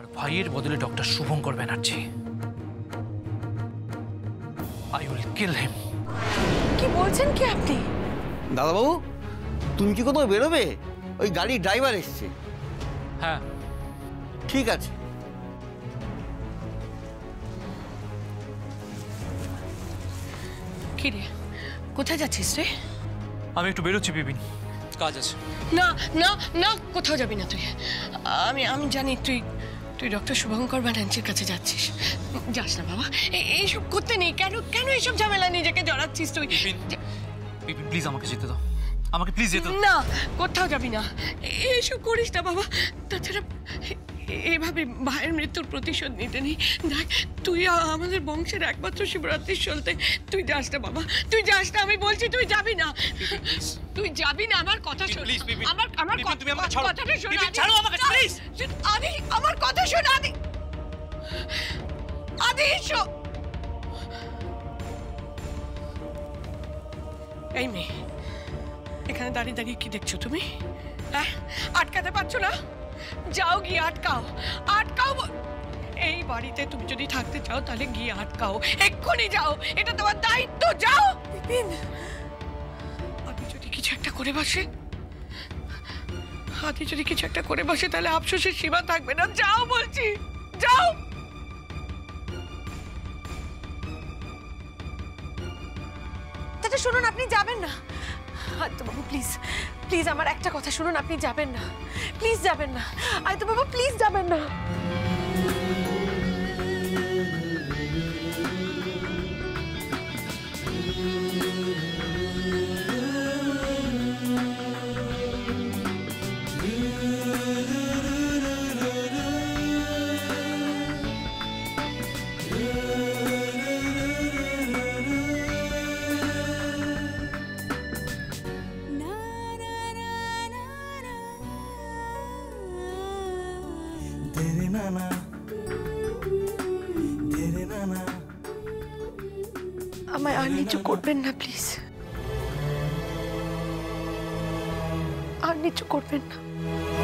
আমার ভাইয়ের বদলে doctor Shubhankar Banerjee. I will kill him. কি বলছেন কি আপনি? দাদাবাবু, তুমি কি কোথাও বেরোবে? ওই গাড়ির ড্রাইভার এসছে। হ্যাঁ, ঠিক আছে। কি রে, কোথায় যাচ্ছিস রে? আমি একটু বেরোচ্ছি বিপিন, কাজ আছে। না না না, কোথাও যাবি না তুই। আমি আমি জানি তুই তুই ডক্টর শুভঙ্কর ব্যানার্জির কাছে যাচ্ছিস। যাস না বাবা, এইসব করতে নেই। কেন কেন এইসব ঝামেলা নিজেকে জড়াচ্ছিস তুই? বিপিন প্লিজ আমাকে যেতে দাও, আমাকে প্লিজ যেতে দাও। না, কোথাও যাবি না, এইসব করিস না বাবা। তাছাড়া এভাবে ভাইয়ের মৃত্যুর প্রতিশোধ নিতে নেই। দেখ, তুই আমাদের বংশের একমাত্র শিবরাত্রির চলতে। তুই যাস না বাবা, তুই যাস না। আমি বলছি তুই যাবি না, তুই যাবি না। আমার কথা শোন, আমার কথাটা শোন। ছাড়ো আমাকে প্লিজ। আদি, আমার কথা শোন। আদি, আদি এসো। এই মেয়ে, এখানে দাঁড়িয়ে দাঁড়িয়ে কি দেখছো তুমি? হ্যাঁ, আটকাতে পারছো না? যাও গিয়ে আটকাও, আটকাও। এই বাড়িতে তুমি যদি থাকতে চাও তাহলে গিয়ে আটকাও, এক্ষুনি যাও। এটা তোমার দায়িত্ব, যাও। বিপিন, আদি যদি কিছু একটা করে বসে, আদি যদি কিছু একটা করে বসে, তাহলে আফসোসের সীমা থাকবে না। যাও বলছি, যাও। দাদা শুনুন, আপনি যাবেন না। আয়তো বাবু প্লিজ, প্লিজ আমার একটা কথা শুনুন, আপনি যাবেন না, প্লিজ যাবেন না। আয়তো বাবু প্লিজ যাবেন না। আমায় আর নিচু করবেন না প্লিজ, আর নিচু করবেন না।